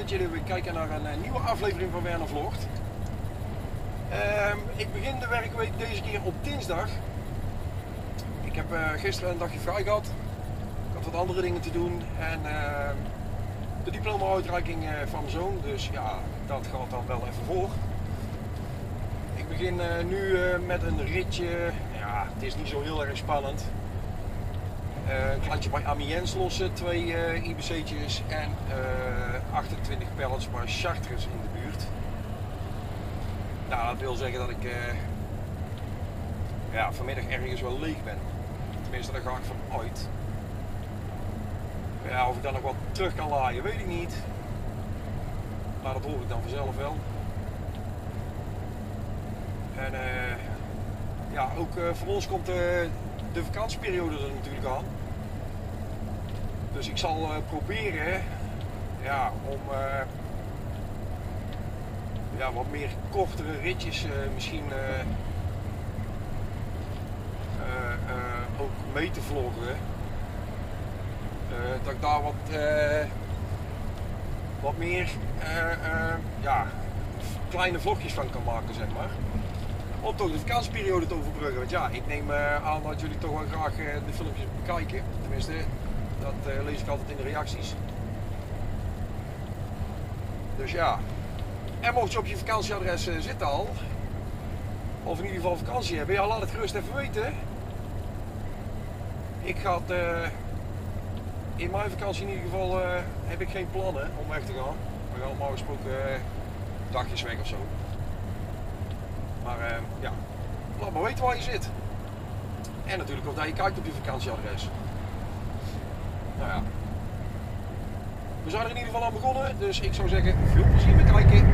dat jullie weer kijken naar een nieuwe aflevering van Werner Vlogt. Ik begin de werkweek deze keer op dinsdag. Ik heb gisteren een dagje vrij gehad. Ik had wat andere dingen te doen en de diploma-uitreiking van mijn zoon, dus ja, dat gaat dan wel even voor. Ik begin nu met een ritje, ja, het is niet zo heel erg spannend. Een klantje bij Amiens lossen, 2 IBC'tjes en 28 pallets bij Chartres in de buurt. Nou, dat wil zeggen dat ik ja, vanmiddag ergens wel leeg ben. Tenminste, daar ga ik van uit. Ja, of ik dan nog wat terug kan laaien, weet ik niet. Maar dat hoor ik dan vanzelf wel. En ja, ook voor ons komt de vakantieperiode er natuurlijk aan. Dus ik zal proberen ja, om ja, wat meer kortere ritjes misschien ook mee te vloggen. Dat ik daar wat meer ja, kleine vlogjes van kan maken, zeg maar. Om toch de vakantieperiode te overbruggen. Want ja, ik neem aan dat jullie toch wel graag de filmpjes bekijken. Tenminste, dat lees ik altijd in de reacties. Dus ja. En mocht je op je vakantieadres zitten al, of in ieder geval vakantie hebben, ja, laat het gerust even weten. Ik ga het, in mijn vakantie in ieder geval heb ik geen plannen om weg te gaan. We gaan normaal gesproken dagjes weg of zo. Maar ja, laat maar weten waar je zit. En natuurlijk of dat je kijkt op je vakantieadres. Nou ja. We zijn er in ieder geval aan begonnen, dus ik zou zeggen, veel plezier met kijken.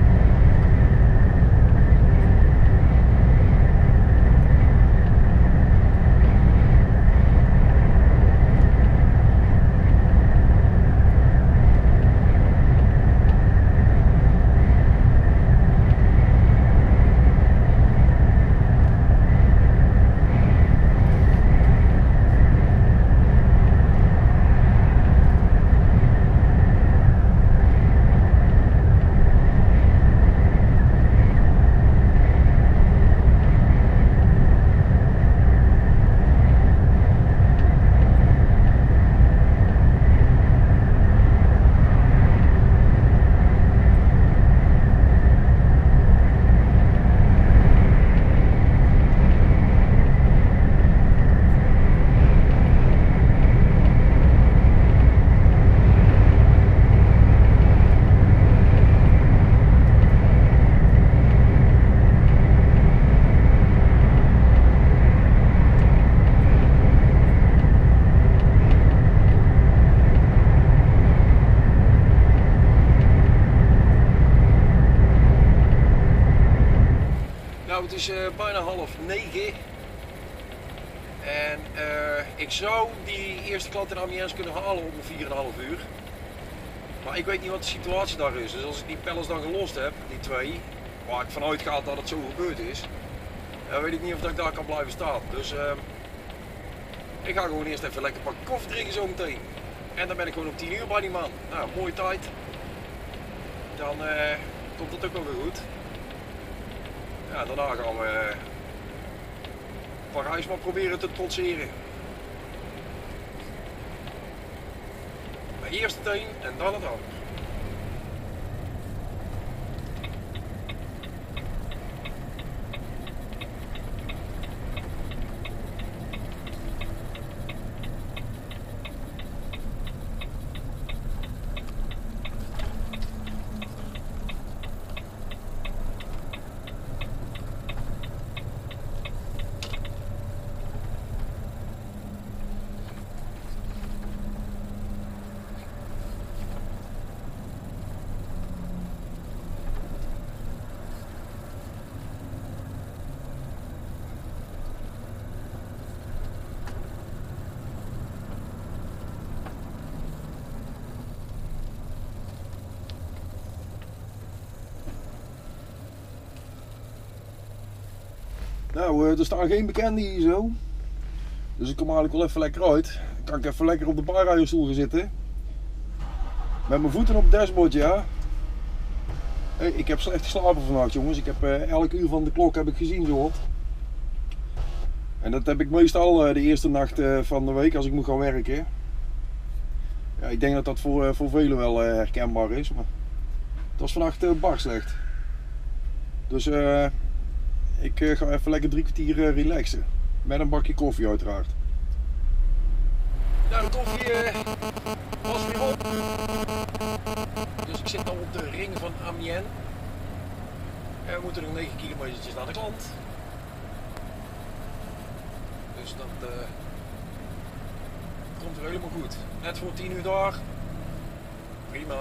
Het is bijna 8:30 en ik zou die eerste klant in Amiens kunnen halen om 4,5 uur. Maar ik weet niet wat de situatie daar is. Dus als ik die pallets dan gelost heb, die 2, waar ik vanuit ga dat het zo gebeurd is, dan weet ik niet of dat ik daar kan blijven staan. Dus ik ga gewoon eerst even lekker een pak koffie drinken zo meteen. En dan ben ik gewoon om 10 uur bij die man. Nou, mooie tijd. Dan komt het ook wel weer goed. Ja, daarna gaan we Parijs maar proberen te trotseren. Maar eerst het een en dan het ander. Nou, er staan geen bekenden hier zo. Dus ik kom eigenlijk wel even lekker uit. Dan kan ik even lekker op de barrijerstoel gaan zitten. Met mijn voeten op het dashboard, ja. Hey, ik heb slecht geslapen vannacht, jongens. Ik heb elk uur van de klok heb ik gezien, zo wat. En dat heb ik meestal de eerste nacht van de week als ik moet gaan werken. Ja, ik denk dat dat voor velen wel herkenbaar is, maar het was vannacht bar slecht. Dus ik ga even lekker 3 kwartier relaxen. Met een bakje koffie uiteraard. Nou, de koffie was weer op. Dus ik zit nu op de ring van Amiens. We moeten nog 9 kilometer naar de klant. Dus dat komt er helemaal goed. Net voor 10 uur daar. Prima.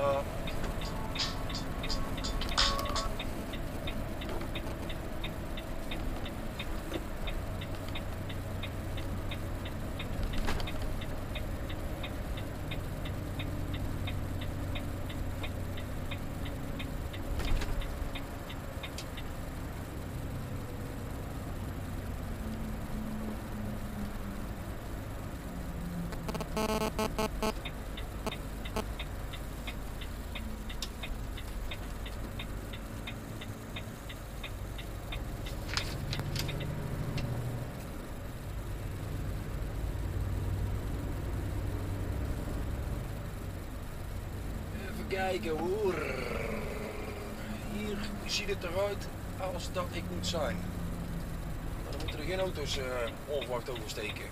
Even kijken hoor. Hier ziet het eruit als dat ik moet zijn. Maar dan moeten er geen auto's onverwacht oversteken.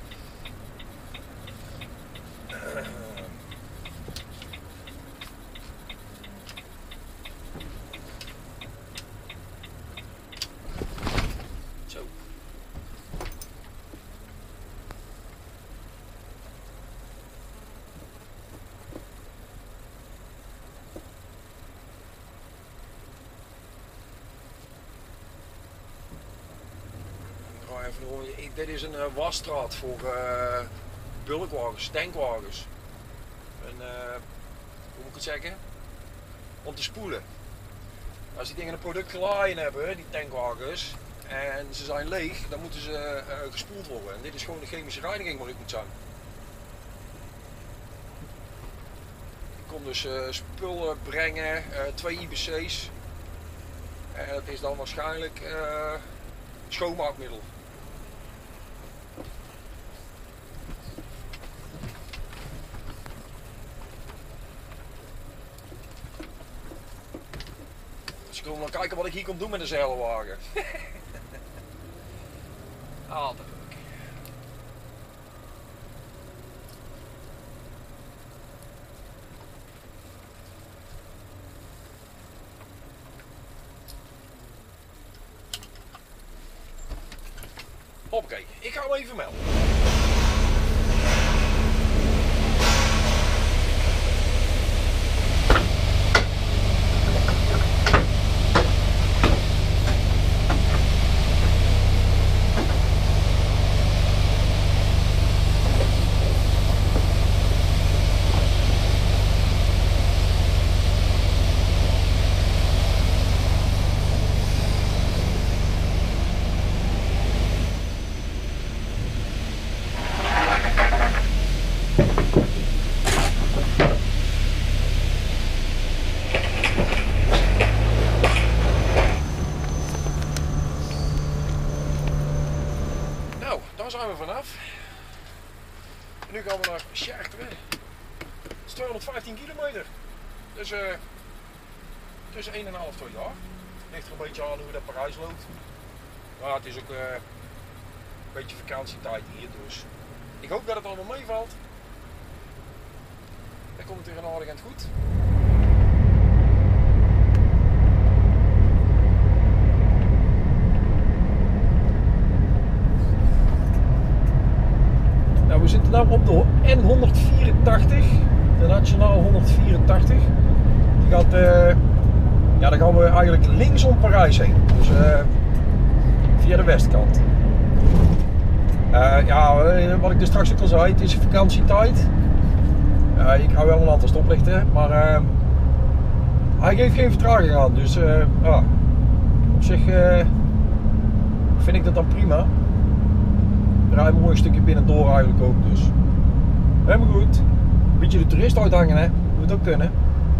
Zo. Dit is een wasstraat voor bulkwagens, tankwagens. Hoe moet ik het zeggen? Om te spoelen. Als die dingen een product geladen hebben, die tankwagens, en ze zijn leeg, dan moeten ze gespoeld worden. En dit is gewoon de chemische reiniging waar ik moet zijn. Ik kom dus spullen brengen, 2 IBC's. En dat is dan waarschijnlijk schoonmaakmiddel. Dus ik wil maar kijken wat ik hier kom doen met de zeilwagen. Altijd leuk. Hoppakee, ik ga hem even melden. Daar zijn we vanaf. En nu gaan we naar Chartres. Het is 215 kilometer. Dus tussen 1,5 en 2 jaar. Ligt er een beetje aan hoe dat Parijs loopt. Maar het is ook een beetje vakantietijd hier. Dus ik hoop dat het allemaal meevalt. Dan komt het weer een aardig en goed. We zitten nu op de N184, de Nationaal 184. Die gaat, ja, dan gaan we eigenlijk linksom Parijs heen, dus via de westkant. Ja, wat ik dus straks ook al zei, het is vakantietijd. Ik hou wel een aantal stoplichten, maar hij geeft geen vertraging aan, dus ja, op zich vind ik dat dan prima. Rijden een mooi stukje binnendoor eigenlijk ook, dus helemaal goed. Een beetje de toerist uithangen, hè, moet ook kunnen.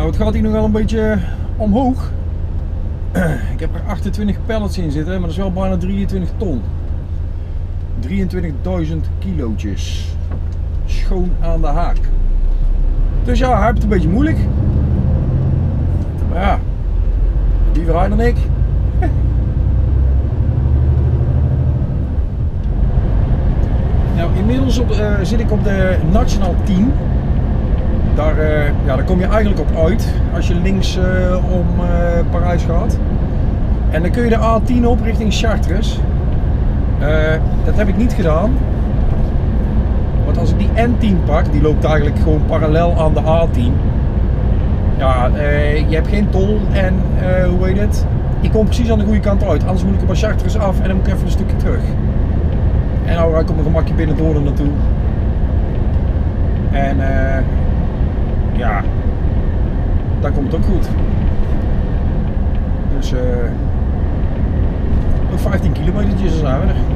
Nou, het gaat hier nog wel een beetje omhoog. Ik heb er 28 pallets in zitten, maar dat is wel bijna 23 ton. 23.000 kilootjes. Schoon aan de haak. Dus ja, hij heeft het een beetje moeilijk. Maar ja, liever hij dan ik. Nou, inmiddels zit ik op de Nationaal 10. Daar kom je eigenlijk op uit als je links om Parijs gaat. En dan kun je de A10 op richting Chartres. Dat heb ik niet gedaan. Want als ik die N10 pak, die loopt eigenlijk gewoon parallel aan de A10. Ja, je hebt geen tol en hoe heet het? Ik kom precies aan de goede kant uit. Anders moet ik op bij Chartres af en dan moet ik even een stukje terug. En nou rijd ik op mijn gemakje binnen door er naartoe. En ja, daar komt het ook goed. Dus nog 15 kilometertjes en zijn we er.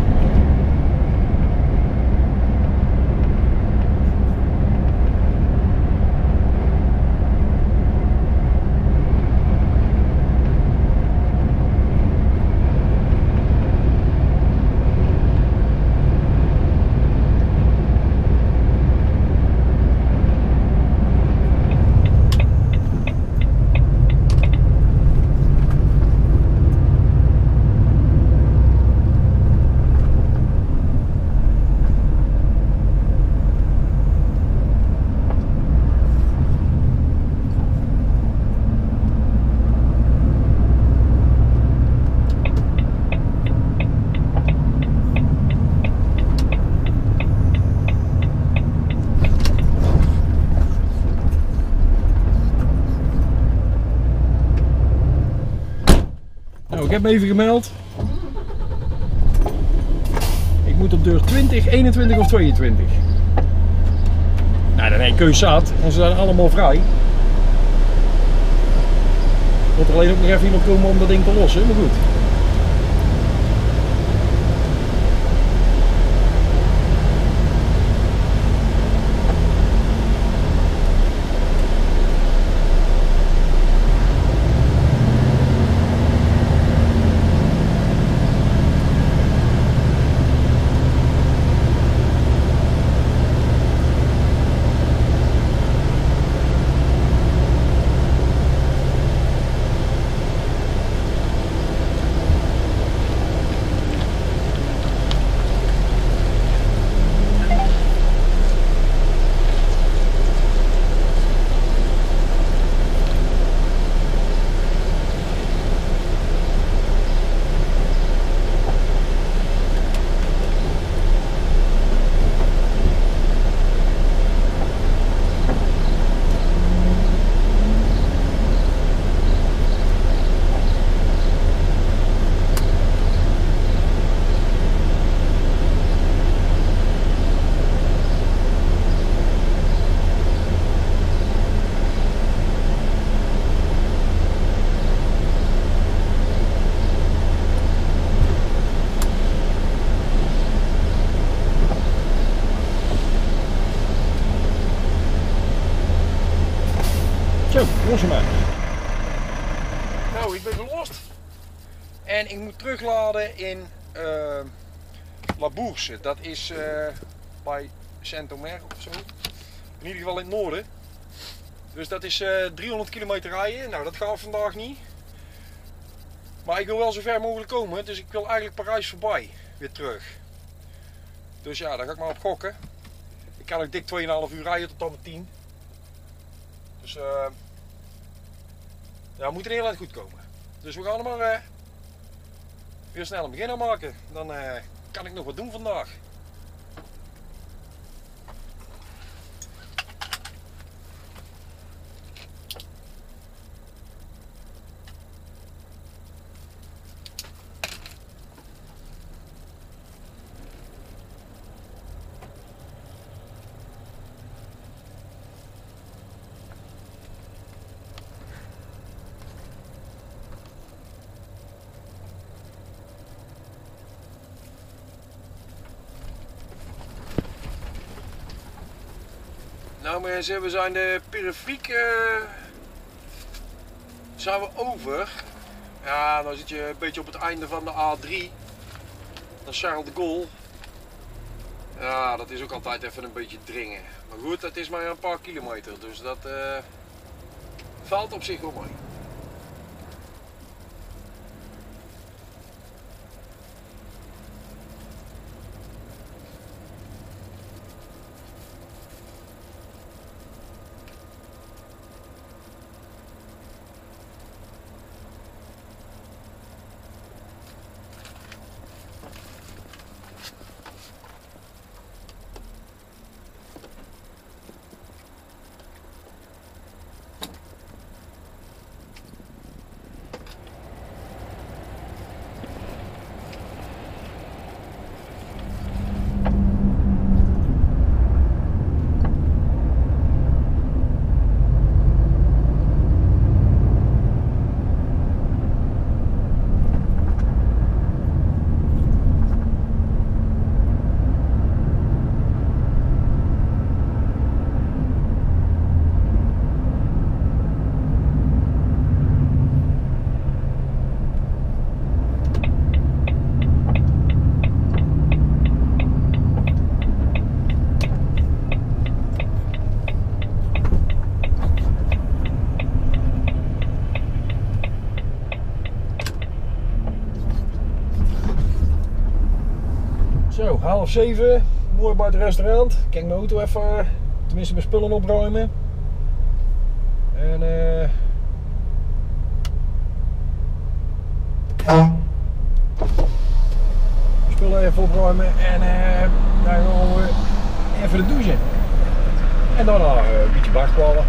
Ik heb me even gemeld. Ik moet op deur 20, 21 of 22. Nou, dan heb ik keus zat en ze zijn allemaal vrij. Moet er alleen ook nog even iemand komen om dat ding te lossen, maar goed. Zo, los hem maar. Nou, ik ben gelost. En ik moet terugladen in La Bourse. Dat is bij Saint-Omer of zo. In ieder geval in het noorden. Dus dat is 300 kilometer rijden. Nou, dat gaat vandaag niet. Maar ik wil wel zo ver mogelijk komen. Dus ik wil eigenlijk Parijs voorbij. Weer terug. Dus ja, daar ga ik maar op gokken. Ik kan ook dik 2,5 uur rijden tot aan mijn 10. Dus ja, we moeten heel erg goed komen. Dus we gaan er maar weer snel een begin aan maken. Dan kan ik nog wat doen vandaag. Nou mensen, we zijn de periferiek zijn we over. Ja, dan zit je een beetje op het einde van de A3. Dan Charles de Gaulle. Ja, dat is ook altijd even een beetje dringen. Maar goed, het is maar een paar kilometer, dus dat valt op zich wel mee. Zo, 6:30, mooi bij het restaurant. Kijk mijn auto even, tenminste mijn spullen opruimen. En spullen even opruimen en dan gaan we even de douchen. En daarna een beetje barkwallen.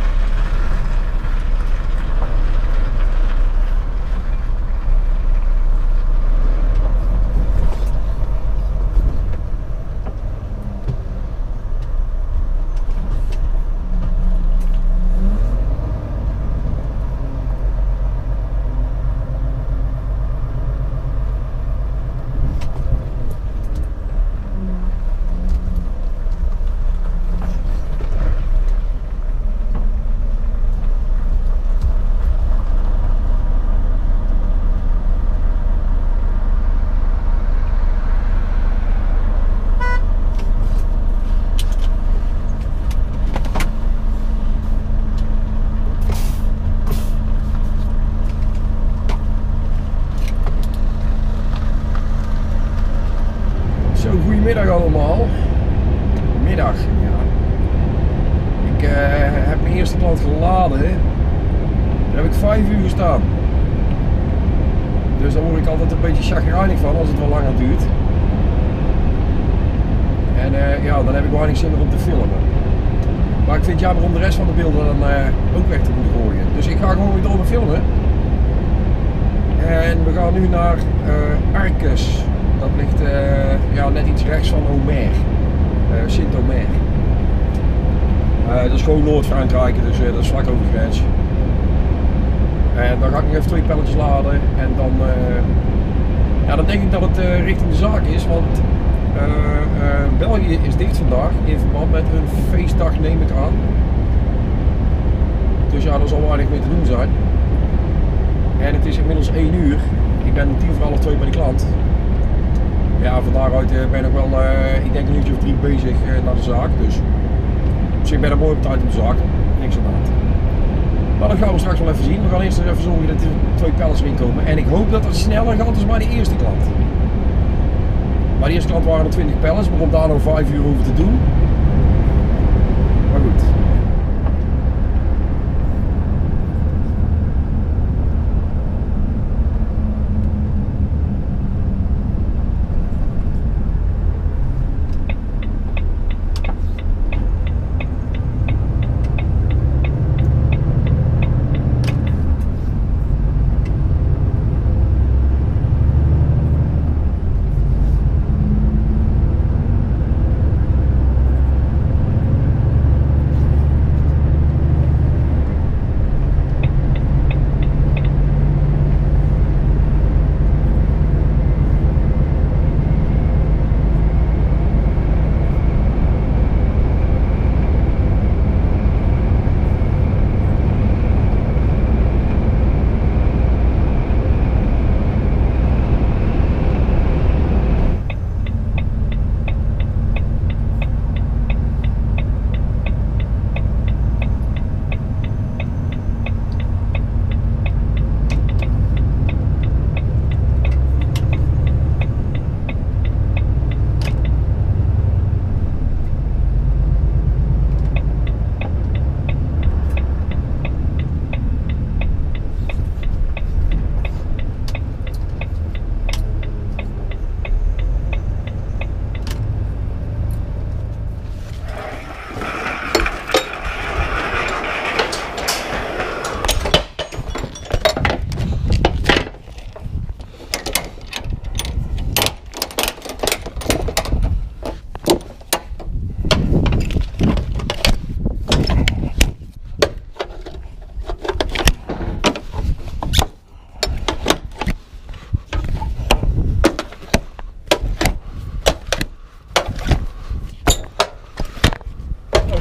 Goedemiddag allemaal. Middag, ja. Ik heb mijn eerste klant geladen. Daar heb ik 5 uur gestaan. Dus daar word ik altijd een beetje chagrijnig van als het wel langer duurt. En ja, dan heb ik weinig zin om te filmen. Maar ik vind het jammer om de rest van de beelden dan ook weg te moeten gooien. Dus ik ga gewoon weer door met filmen. En we gaan nu naar Arques. Dat ligt ja, net iets rechts van Omer, Sint-Omer. Dat is gewoon Noord-Frankrijk, dus dat is vlak over de grens. En dan ga ik nog even 2 pelletjes laden en dan, ja, dan denk ik dat het richting de zaak is, want België is dicht vandaag in verband met een feestdag, neem ik aan. Dus ja, er zal weinig meer te doen zijn. En het is inmiddels 1 uur. Ik ben om 2:45 bij de klant. Ja, van daaruit ben ik nog wel, ik denk een uurtje of 3 bezig naar de zaak. Dus ik ben er mooi op tijd op de zaak. Niks aan de hand. Maar dat gaan we straks wel even zien. We gaan eerst even zorgen dat er 2 pallets erin komen. En ik hoop dat het sneller gaat als bij de eerste klant. Bij de eerste klant waren er 20 pallets, maar om daar nog 5 uur over te doen. Maar goed.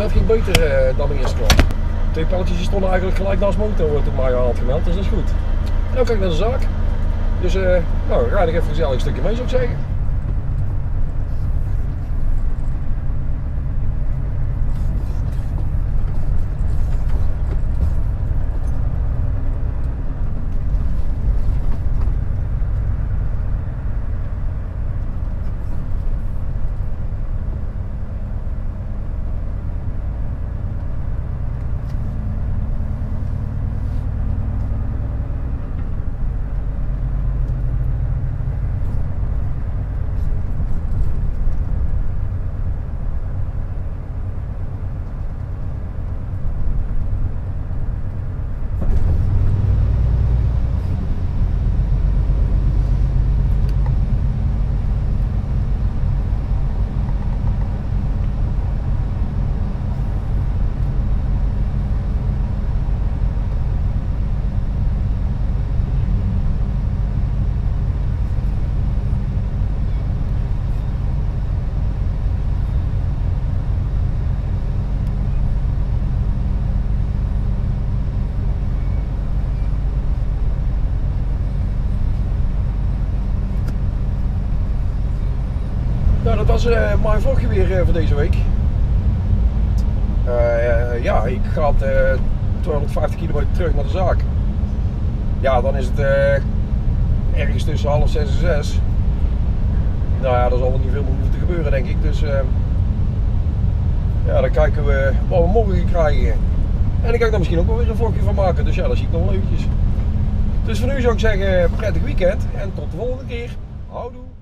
dat ging beter dan de eerste kwam. 2 palletjes die stonden eigenlijk gelijk naast motor toen mij had gemeld, dus dat is goed. En dan kan ik naar de zaak. Dus nou, rijd ik even gezellig een stukje mee, zou ik zeggen. Nou, dat was mijn vlogje weer voor deze week. Ja, ik ga 250 kilometer terug naar de zaak. Ja, dan is het ergens tussen 5:30 en 6. Nou ja, er zal wel niet veel meer moeten gebeuren, denk ik. Dus ja, dan kijken we wat we morgen gaan krijgen. En ik kan er misschien ook wel weer een vlogje van maken. Dus ja, dat zie ik nog wel eventjes. Dus voor nu zou ik zeggen, prettig weekend en tot de volgende keer. Houdoe!